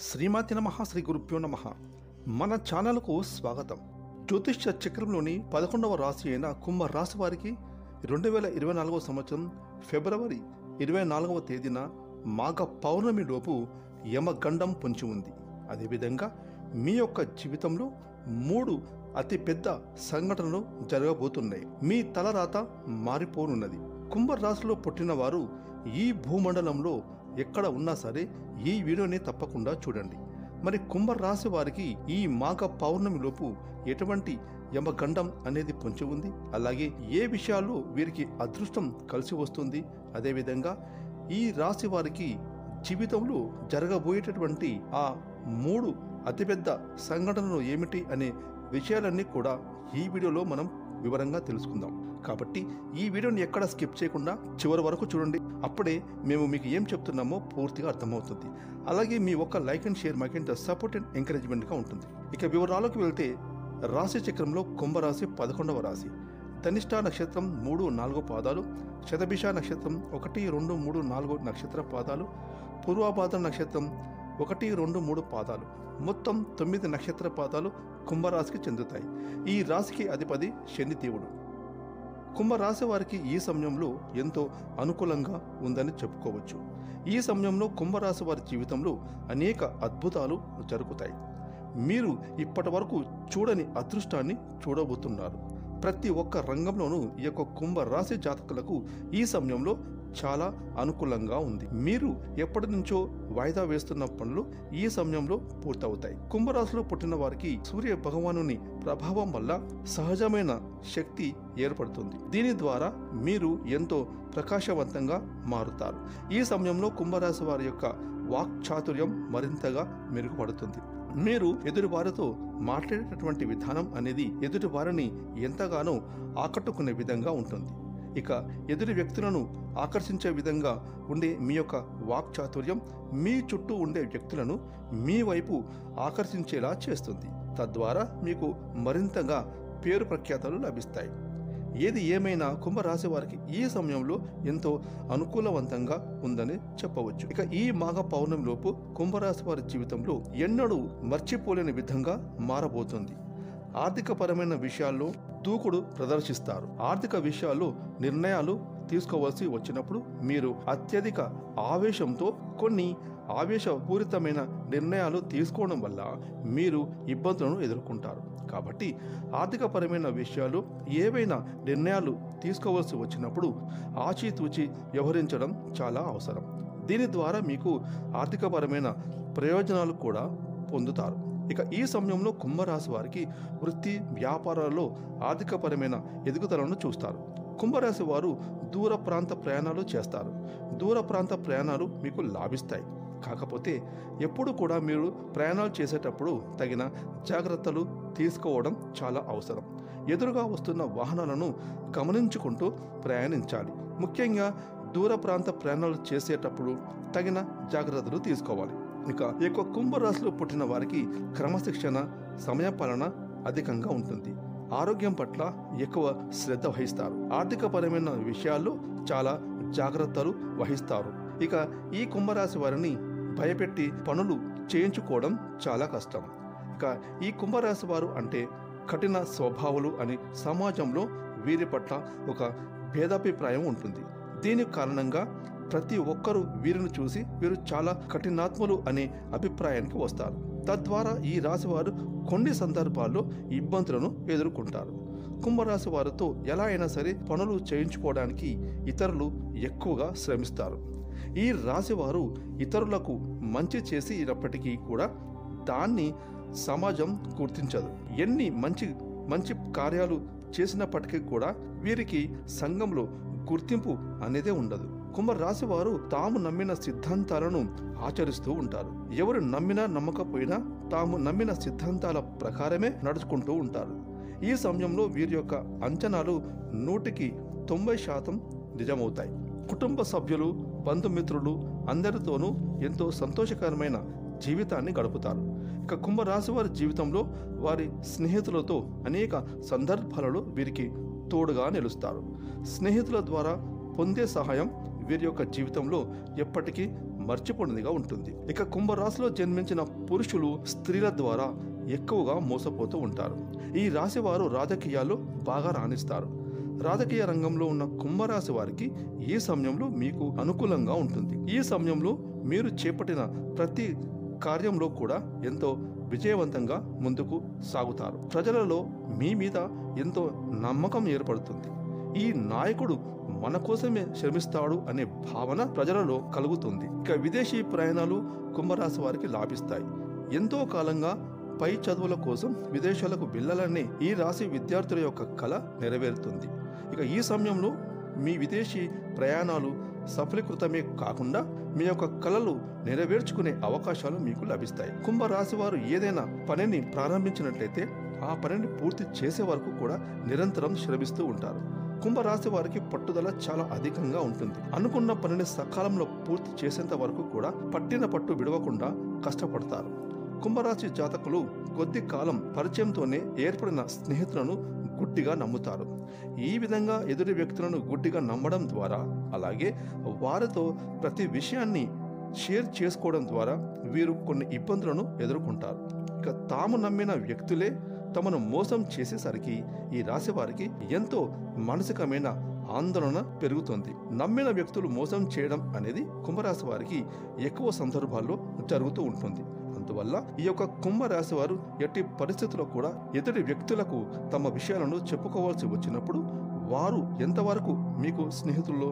శ్రీమాతి నమః శ్రీ గురుభ్యో నమః. మన ఛానల్కు స్వాగతం. జ్యోతిష్య చక్రంలోని 11వ రాశి అయిన కుంభ రాశి వారికి 2024వ సంవత్సరం ఫిబ్రవరి 24వ తేదీన మాఘ పౌర్ణమి లోపు యమగండం పొంచి ఉంది. అదేవిధంగా మీ యొక్క జీవితంలో 3 అతిపెద్ద సంఘటనలు జరగబోతున్నాయి. మీ తలరాత మారిపోనున్నది. కుంభరాశిలో పుట్టిన వారు ఈ భూమండలంలో ఎక్కడ ఉన్నా సరే ఈ వీడియోని తప్పకుండా చూడండి. మరి కుంభరాశి వారికి ఈ మాఘ పౌర్ణమి లోపు ఎటువంటి యమగండం అనేది పొంచి ఉంది, అలాగే ఏ విషయాల్లో వీరికి అదృష్టం కలిసి వస్తుంది, అదేవిధంగా ఈ రాశి వారికి జీవితంలో జరగబోయేటటువంటి ఆ 3 అతిపెద్ద సంఘటనలు ఏమిటి అనే విషయాలన్నీ కూడా ఈ వీడియోలో మనం వివరంగా తెలుసుకుందాం. కాబట్టి ఈ వీడియోని ఎక్కడ స్కిప్ చేయకుండా చివరి వరకు చూడండి. అప్పుడే మేము మీకు ఏం చెప్తున్నామో పూర్తిగా అర్థమవుతుంది. అలాగే మీ ఒక్క లైక్ అండ్ షేర్ మాకు ఇంత సపోర్ట్ అండ్ ఎంకరేజ్మెంట్గా ఉంటుంది. ఇక వివరాలకు వెళ్తే రాశి చక్రంలో కుంభరాశి 11వ రాశి. ధనిష్ట నక్షత్రం 3-4 పాదాలు, శతభిష నక్షత్రం 1, 2, 3, 4 నక్షత్ర పాదాలు, పూర్వభాద్ర నక్షత్రం 1, 2, 3 పాదాలు, మొత్తం 9 నక్షత్ర పాదాలు కుంభరాశికి చెందుతాయి. ఈ రాశికి అధిపతి శని దేవుడు. కుంభరాశి వారికి ఈ సమయంలో ఎంతో అనుకూలంగా ఉందని చెప్పుకోవచ్చు. ఈ సమయంలో కుంభరాశి వారి జీవితంలో అనేక అద్భుతాలు జరుగుతాయి. మీరు ఇప్పటి వరకు చూడని అదృష్టాన్ని చూడబోతున్నారు. ప్రతి ఒక్క రంగంలోనూ ఈ యొక్క కుంభరాశి జాతకులకు ఈ సమయంలో చాలా అనుకూలంగా ఉంది. మీరు ఎప్పటి నుంచో వాయిదా వేస్తున్న పనులు ఈ సమయంలో పూర్తవుతాయి. కుంభరాశిలో పుట్టిన వారికి సూర్య భగవానుని ప్రభావం వల్ల సహజమైన శక్తి ఏర్పడుతుంది. దీని ద్వారా మీరు ఎంతో ప్రకాశవంతంగా మారుతారు. ఈ సమయంలో కుంభరాశి వారి యొక్క వాక్ చాతుర్యం మరింతగా మెరుగుపడుతుంది. మీరు ఎదుటివారితో మాట్లాడేటటువంటి విధానం అనేది ఎదుటి వారిని ఎంతగానో ఆకట్టుకునే విధంగా ఉంటుంది. ఇక ఎదుటి వ్యక్తులను ఆకర్షించే విధంగా ఉండే మీ యొక్క వాక్ చాతుర్యం మీ చుట్టూ ఉండే వ్యక్తులను మీ వైపు ఆకర్షించేలా చేస్తుంది. తద్వారా మీకు మరింతగా పేరు ప్రఖ్యాతలు లభిస్తాయి. ఏది ఏమైనా కుంభరాశి వారికి ఈ సమయంలో ఎంతో అనుకూలవంతంగా ఉందని చెప్పవచ్చు. ఇక ఈ మాఘ పౌర్ణమి లోపు కుంభరాశి వారి జీవితంలో ఎన్నడూ మర్చిపోలేని విధంగా మారబోతుంది. ఆర్థిక పరమైన విషయాల్లో దూకుడు ప్రదర్శిస్తారు. ఆర్థిక విషయాల్లో నిర్ణయాలు తీసుకోవాల్సి వచ్చినప్పుడు మీరు అత్యధిక ఆవేశంతో కొన్ని ఆవేశపూరితమైన నిర్ణయాలు తీసుకోవడం వల్ల మీరు ఇబ్బందులను ఎదుర్కొంటారు. కాబట్టి ఆర్థిక పరమైన విషయాలు ఏవైనా నిర్ణయాలు తీసుకోవాల్సి వచ్చినప్పుడు ఆచితూచి వ్యవహరించడం చాలా అవసరం. దీని ద్వారా మీకు ఆర్థికపరమైన ప్రయోజనాలు కూడా పొందుతారు. ఇక ఈ సమయంలో కుంభరాశి వారికి వృత్తి వ్యాపారాల్లో ఆర్థికపరమైన ఎదుగుదలను చూస్తారు. కుంభరాశి వారు దూర ప్రాంత ప్రయాణాలు చేస్తారు. దూర ప్రాంత ప్రయాణాలు మీకు లాభిస్తాయి. కాకపోతే ఎప్పుడు కూడా మీరు ప్రయాణాలు చేసేటప్పుడు తగిన జాగ్రత్తలు తీసుకోవడం చాలా అవసరం. ఎదురుగా వస్తున్న వాహనాలను గమనించుకుంటూ ప్రయాణించాలి. ముఖ్యంగా దూర ప్రాంత ప్రయాణాలు చేసేటప్పుడు తగిన జాగ్రత్తలు తీసుకోవాలి. ఇక ఈ యొక్క కుంభరాశిలో పుట్టిన వారికి క్రమశిక్షణ, సమయపాలన అధికంగా ఉంటుంది. ఆరోగ్యం పట్ల ఎక్కువ శ్రద్ధ వహిస్తారు. ఆర్థికపరమైన విషయాల్లో చాలా జాగ్రత్తలు వహిస్తారు. ఇక ఈ కుంభరాశి వారిని భయపెట్టి పనులు చేయించుకోవడం చాలా కష్టం. ఇక ఈ కుంభరాశి వారు అంటే కఠిన స్వభావాలు అని సమాజంలో వీరి పట్ల ఒక భేదాభిప్రాయం ఉంటుంది. దీని కారణంగా ప్రతి ఒక్కరూ వీరిని చూసి వీరు చాలా కఠినాత్ములు అనే అభిప్రాయానికి వస్తారు. తద్వారా ఈ రాశి వారు కొన్ని సందర్భాల్లో ఇబ్బందులను ఎదుర్కొంటారు. కుంభరాశి వారితో ఎలా అయినా సరే పనులు చేయించుకోవడానికి ఇతరులు ఎక్కువగా శ్రమిస్తారు. ఈ రాశి వారు ఇతరులకు మంచి చేసినప్పటికీ కూడా దాన్ని సమాజం గుర్తించదు. ఎన్ని మంచి కార్యాలు చేసినప్పటికీ కూడా వీరికి సంఘంలో గుర్తింపు అనేదే ఉండదు. కుంభరాశి వారు తాము నమ్మిన సిద్ధాంతాలను ఆచరిస్తూ ఉంటారు. ఎవరు నమ్మినా నమ్మకపోయినా తాము నమ్మిన సిద్ధాంతాల ప్రకారమే నడుచుకుంటూ ఉంటారు. ఈ సమయంలో వీరి యొక్క అంచనాలు 100% నిజమవుతాయి. కుటుంబ సభ్యులు, బంధుమిత్రులు అందరితోనూ ఎంతో సంతోషకరమైన జీవితాన్ని గడుపుతారు. ఇక కుంభరాశి వారి జీవితంలో వారి స్నేహితులతో అనేక సందర్భాలలో వీరికి తోడుగా నిలుస్తారు. స్నేహితుల ద్వారా పొందే సహాయం వీరి యొక్క జీవితంలో ఎప్పటికీ మర్చిపోనిదిగా ఉంటుంది. ఇక కుంభరాశిలో జన్మించిన పురుషులు స్త్రీల ద్వారా ఎక్కువగా మోసపోతూ ఉంటారు. ఈ రాశి వారు రాజకీయాల్లో బాగా రాణిస్తారు. రాజకీయ రంగంలో ఉన్న కుంభరాశి వారికి ఈ సమయంలో మీకు అనుకూలంగా ఉంటుంది. ఈ సమయంలో మీరు చేపట్టిన ప్రతి కార్యంలో కూడా ఎంతో విజయవంతంగా ముందుకు సాగుతారు. ప్రజలలో మీ మీద ఎంతో నమ్మకం ఏర్పడుతుంది. ఈ నాయకుడు మన కోసమే శ్రమిస్తాడు అనే భావన ప్రజలలో కలుగుతుంది. ఇక విదేశీ ప్రయాణాలు కుంభరాశి వారికి లాభిస్తాయి. ఎంతో కాలంగా పై చదువుల కోసం విదేశాలకు వెళ్ళాలనే ఈ రాశి విద్యార్థుల యొక్క కళ నెరవేరుతుంది. ఇక ఈ సమయంలో మీ విదేశీ ప్రయాణాలు సఫలీకృతమే కాకుండా మీ యొక్క కళలు నెరవేర్చుకునే అవకాశాలు మీకు లభిస్తాయి. కుంభరాశి వారు ఏదైనా పనిని ప్రారంభించినట్లయితే ఆ పనిని పూర్తి చేసే వరకు కూడా నిరంతరం శ్రమిస్తూ ఉంటారు. కుంభరాశి వారికి పట్టుదల చాలా అధికంగా ఉంటుంది. అనుకున్న పనిని సకాలంలో పూర్తి చేసేంత వరకు కూడా పట్టిన పట్టు విడవకుండా కష్టపడతారు. కుంభరాశి జాతకులు కొద్ది కాలం పరిచయంతోనే ఏర్పడిన స్నేహితులను గుడ్డిగా నమ్ముతారు. ఈ విధంగా ఎదుటి వ్యక్తులను గుడ్డిగా నమ్మడం ద్వారా, అలాగే వారితో ప్రతి విషయాన్ని షేర్ చేసుకోవడం ద్వారా వీరు కొన్ని ఇబ్బందులను ఎదుర్కొంటారు. ఇక తాము నమ్మిన వ్యక్తులే తమను మోసం చేసేసరికి ఈ రాశి వారికి ఎంతో మానసికమైన ఆందోళన పెరుగుతుంది. నమ్మిన వ్యక్తులు మోసం చేయడం అనేది కుంభరాశి వారికి ఎక్కువ సందర్భాల్లో జరుగుతూ ఉంటుంది. అందువల్ల ఈ యొక్క కుంభరాశి వారు ఎట్టి పరిస్థితుల్లో కూడా ఎదుటి వ్యక్తులకు తమ విషయాలను చెప్పుకోవాల్సి వచ్చినప్పుడు వారు ఎంతవరకు మీకు స్నేహితుల్లో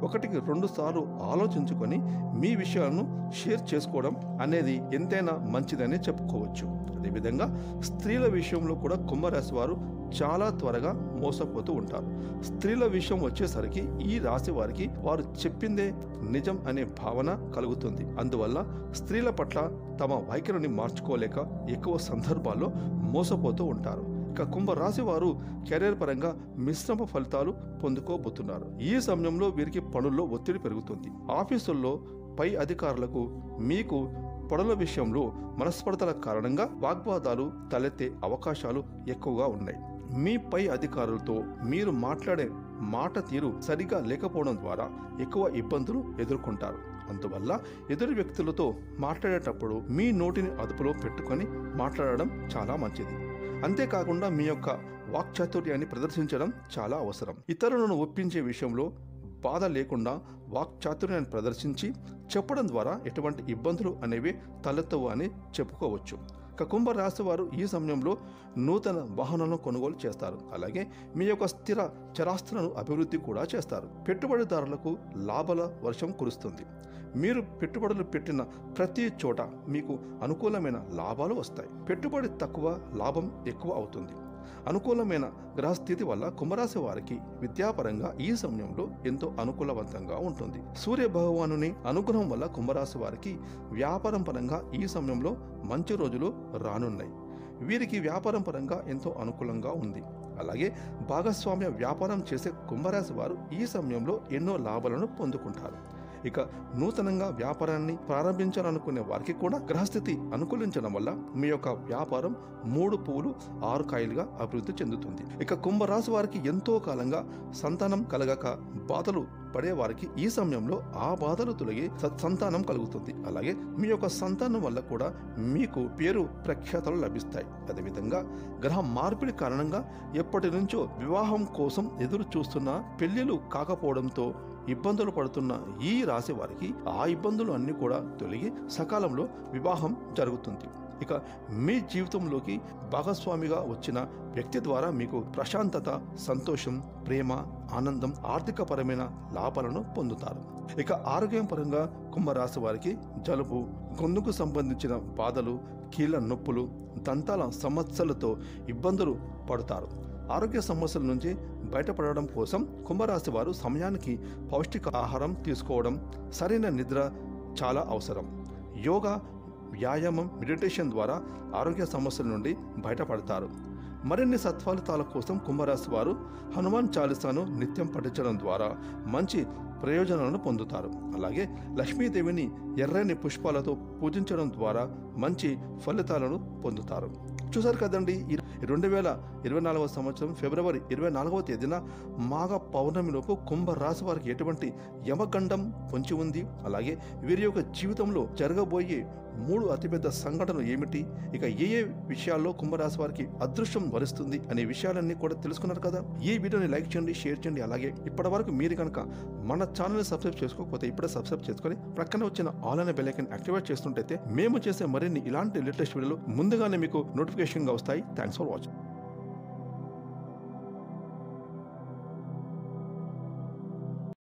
1-2 సార్లు ఆలోచించుకొని మీ విషయాలను షేర్ చేసుకోవడం అనేది ఎంతైనా మంచిదని చెప్పుకోవచ్చు. అదేవిధంగా స్త్రీల విషయంలో కూడా కుంభరాశి వారు చాలా త్వరగా మోసపోతూ ఉంటారు. స్త్రీల విషయం వచ్చేసరికి ఈ రాశి వారికి వారు చెప్పిందే నిజం అనే భావన కలుగుతుంది. అందువల్ల స్త్రీల పట్ల తమ వైఖరిని మార్చుకోలేక ఎక్కువ సందర్భాల్లో మోసపోతూ ఉంటారు. ఇక కుంభరాశి వారు కెరీర్ పరంగా మిశ్రమ ఫలితాలు పొందుకోబోతున్నారు. ఈ సమయంలో వీరికి పనుల్లో ఒత్తిడి పెరుగుతుంది. ఆఫీసుల్లో పై అధికారులకు మీకు పనుల విషయంలో మనస్పర్ధల కారణంగా వాగ్వాదాలు తలెత్తే అవకాశాలు ఎక్కువగా ఉన్నాయి. మీ పై అధికారులతో మీరు మాట్లాడే మాట తీరు సరిగా లేకపోవడం ద్వారా ఎక్కువ ఇబ్బందులు ఎదుర్కొంటారు. అందువల్ల ఎదురు వ్యక్తులతో మాట్లాడేటప్పుడు మీ నోటిని అదుపులో పెట్టుకొని మాట్లాడడం చాలా మంచిది. అంతేకాకుండా మీ యొక్క వాక్చాతుర్యాన్ని ప్రదర్శించడం చాలా అవసరం. ఇతరులను ఒప్పించే విషయంలో బాధ లేకుండా వాక్చాతుర్యాన్ని ప్రదర్శించి చెప్పడం ద్వారా ఎటువంటి ఇబ్బందులు అనేవి తలెత్తవు అని చెప్పుకోవచ్చు. ఇక కుంభరాశి వారు ఈ సమయంలో నూతన వాహనాలను కొనుగోలు చేస్తారు. అలాగే మీ యొక్క స్థిర చరాస్తులను అభివృద్ధి కూడా చేస్తారు. పెట్టుబడిదారులకు లాభాల వర్షం కురుస్తుంది. మీరు పెట్టుబడులు పెట్టిన ప్రతి చోట మీకు అనుకూలమైన లాభాలు వస్తాయి. పెట్టుబడి తక్కువ, లాభం ఎక్కువ అవుతుంది. అనుకూలమైన గ్రహస్థితి వల్ల కుంభరాశి వారికి విద్యాపరంగా ఈ సమయంలో ఎంతో అనుకూలవంతంగా ఉంటుంది. సూర్య భగవానుని అనుగ్రహం వల్ల కుంభరాశి వారికి వ్యాపారం పరంగా ఈ సమయంలో మంచి రోజులు రానున్నాయి. వీరికి వ్యాపారం పరంగా ఎంతో అనుకూలంగా ఉంది. అలాగే భాగస్వామ్య వ్యాపారం చేసే కుంభరాశి వారు ఈ సమయంలో ఎన్నో లాభాలను పొందుకుంటారు. ఇక నూతనంగా వ్యాపారాన్ని ప్రారంభించాలనుకునే వారికి కూడా గ్రహస్థితి అనుకూలించడం వల్ల మీ యొక్క వ్యాపారం 3 పువ్వులు 6 కాయలుగా అభివృద్ధి చెందుతుంది. ఇక కుంభరాశి వారికి ఎంతో కాలంగా సంతానం కలగక బాధలు పడే వారికి ఈ సమయంలో ఆ బాధలు తొలగి సత్సంతానం కలుగుతుంది. అలాగే మీ యొక్క సంతానం వల్ల కూడా మీకు పేరు ప్రఖ్యాతలు లభిస్తాయి. అదేవిధంగా గ్రహ మార్పిడి కారణంగా ఎప్పటి నుంచో వివాహం కోసం ఎదురు చూస్తున్న పెళ్లిళ్ళు కాకపోవడంతో ఇబ్బందులు పడుతున్న ఈ రాశి వారికి ఆ ఇబ్బందులు అన్నీ కూడా తొలగి సకాలంలో వివాహం జరుగుతుంది. ఇక మీ జీవితంలోకి భాగస్వామిగా వచ్చిన వ్యక్తి ద్వారా మీకు ప్రశాంతత, సంతోషం, ప్రేమ, ఆనందం, ఆర్థికపరమైన లాభాలను పొందుతారు. ఇక ఆరోగ్యం పరంగా కుంభరాశి వారికి జలుబు, గొంతుకు సంబంధించిన బాధలు, కీళ్ళ నొప్పులు, దంతాల సమస్యలతో ఇబ్బందులు పడతారు. ఆరోగ్య సమస్యల నుంచి బయటపడడం కోసం కుంభరాశి వారు సమయానికి పౌష్టిక ఆహారం తీసుకోవడం, సరైన నిద్ర చాలా అవసరం. యోగా, వ్యాయామం, మెడిటేషన్ ద్వారా ఆరోగ్య సమస్యల నుండి బయటపడతారు. మరిన్ని సత్ఫలితాల కోసం కుంభరాశి వారు హనుమాన్ చాలీసాను నిత్యం పఠించడం ద్వారా మంచి ప్రయోజనాలను పొందుతారు. అలాగే లక్ష్మీదేవిని ఎర్రని పుష్పాలతో పూజించడం ద్వారా మంచి ఫలితాలను పొందుతారు. చూసారు కదండి, 2024 సంవత్సరం ఫిబ్రవరి 24వ తేదీన మాఘ పౌర్ణమిలోపు కుంభరాశి వారికి ఎటువంటి యమగండం పొంచి ఉంది, అలాగే వీరి యొక్క జీవితంలో జరగబోయే 3 అతిపెద్ద సంఘటనలు ఏమిటి, ఇక ఏ విషయాల్లో కుంభరాశి వారికి అదృష్టం వరిస్తుంది అనే విషయాలన్నీ కూడా తెలుసుకున్నారు కదా. ఈ వీడియోని లైక్ చేయండి, షేర్ చేయండి. అలాగే ఇప్పటి వరకు మీరు కనుక మన ఛానల్ని సబ్స్క్రైబ్ చేసుకోకపోతే ఇప్పుడే సబ్స్క్రైబ్ చేసుకొని ప్రక్కన వచ్చిన ఆల్ అనే బెల్ ఐకాన్ యాక్టివేట్ చేస్తుంటే మేము చేసే మరిన్ని ఇలాంటి లేటెస్ట్ వీడియోలు ముందుగానే మీకు నోటిఫికేషన్గా వస్తాయి. Thanks for watching.